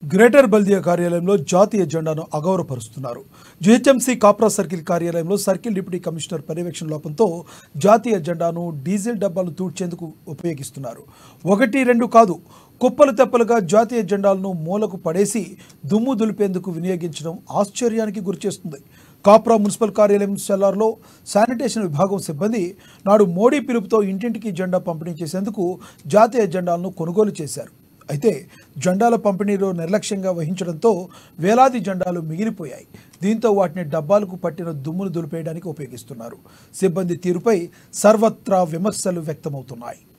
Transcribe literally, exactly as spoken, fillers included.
Greater బల్దియా కార్యాలయంలో జాతీయ జెండాను అగౌరవపరుస్తున్నారు. జీహెచ్ఎంసీ కాప్రా సర్కిల్ కార్యాలయంలో సర్కిల్ డిప్యూటీ కమిషనర్ పర్యవేక్షణ లోపంతో జాతీయ జెండాను డీజిల్ డబ్బాలు తూడ్చేందుకు ఉపయోగిస్తున్నారు. ఒకటి రెండు కాదు, కుప్పలు తెప్పలుగా జాతీయ జెండాలను మూలకు పడేసి దుమ్ము దులిపేందుకు వినియోగించడం ఆశ్చర్యానికి గురిచేస్తుంది. కాప్రా మున్సిపల్ కార్యాలయం సెల్లార్లో శానిటేషన్ విభాగం సిబ్బంది నాడు మోడీ పిలుపుతో ఇంటింటికి జెండా పంపిణీ చేసేందుకు జాతీయ జెండాలను కొనుగోలు చేశారు. అయితే జెండాల పంపిణీలో నిర్లక్ష్యంగా వహించడంతో వేలాది జెండాలు మిగిలిపోయాయి. దీంతో వాటిని డబ్బాలకు పట్టిన దుమ్మును దులిపేయడానికి ఉపయోగిస్తున్నారు. సిబ్బంది తీరుపై సర్వత్రా విమర్శలు వ్యక్తమవుతున్నాయి.